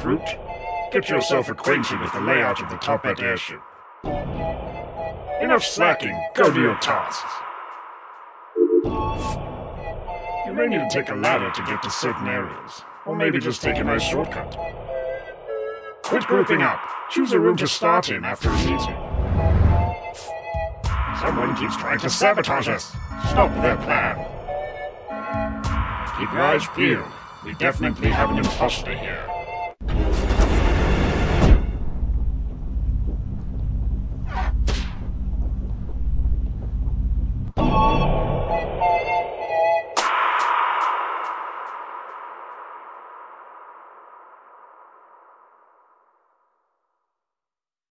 recruit. Get yourself acquainted with the layout of the top-deck airship. Enough slacking, go do your tasks. You may need to take a ladder to get to certain areas, or maybe just take a nice shortcut. Quit grouping up. Choose a room to start in after a meeting. Someone keeps trying to sabotage us. Stop their plan. Keep your eyes peeled. We definitely have an imposter here.